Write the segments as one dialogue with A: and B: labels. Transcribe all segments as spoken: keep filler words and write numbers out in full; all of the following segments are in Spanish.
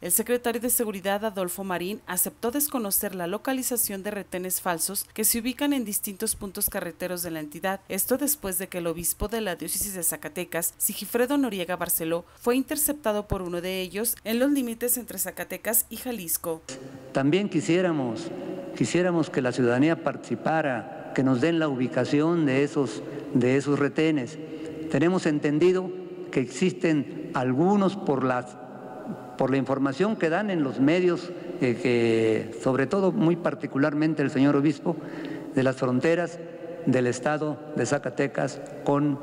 A: El secretario de Seguridad, Adolfo Marín, aceptó desconocer la localización de retenes falsos que se ubican en distintos puntos carreteros de la entidad. Esto después de que el obispo de la diócesis de Zacatecas, Sigifredo Noriega Barceló, fue interceptado por uno de ellos en los límites entre Zacatecas y Jalisco.
B: También quisiéramos, quisiéramos que la ciudadanía participara, que nos den la ubicación de esos, de esos retenes. Tenemos entendido que existen algunos por las por la información que dan en los medios, eh, que sobre todo muy particularmente el señor obispo, de las fronteras del estado de Zacatecas con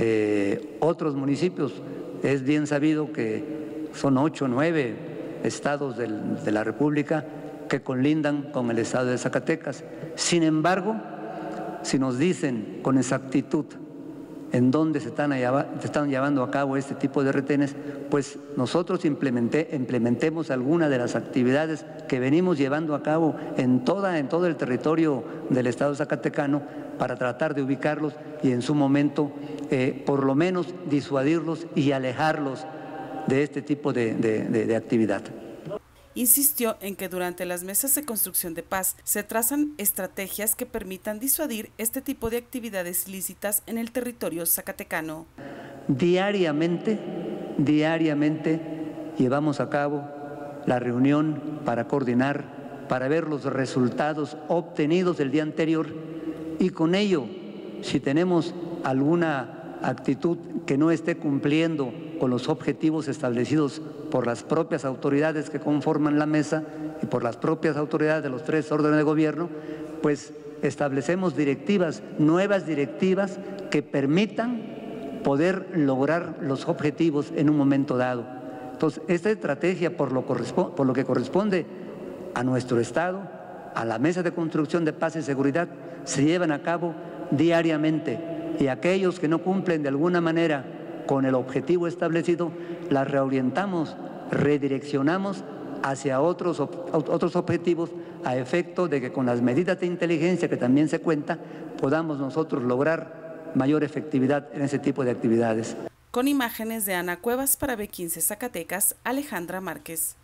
B: eh, otros municipios. Es bien sabido que son ocho o nueve estados del, de la República que colindan con el estado de Zacatecas. Sin embargo, si nos dicen con exactitud en dónde se están, se están llevando a cabo este tipo de retenes, pues nosotros implementé, implementemos alguna de las actividades que venimos llevando a cabo en, toda, en todo el territorio del estado zacatecano para tratar de ubicarlos y en su momento eh, por lo menos disuadirlos y alejarlos de este tipo de, de, de, de actividad.
A: Insistió en que durante las mesas de construcción de paz se trazan estrategias que permitan disuadir este tipo de actividades ilícitas en el territorio zacatecano.
B: Diariamente, diariamente llevamos a cabo la reunión para coordinar, para ver los resultados obtenidos del día anterior y con ello, si tenemos alguna actitud que no esté cumpliendo con los objetivos establecidos por las propias autoridades que conforman la mesa y por las propias autoridades de los tres órdenes de gobierno, pues establecemos directivas, nuevas directivas que permitan poder lograr los objetivos en un momento dado. Entonces, esta estrategia, por lo, por lo que corresponde a nuestro Estado, a la Mesa de Construcción de Paz y Seguridad, se llevan a cabo diariamente y aquellos que no cumplen de alguna manera con el objetivo establecido, las reorientamos, redireccionamos hacia otros, otros objetivos a efecto de que con las medidas de inteligencia que también se cuenta, podamos nosotros lograr mayor efectividad en ese tipo de actividades.
A: Con imágenes de Ana Cuevas para B quince Zacatecas, Alejandra Márquez.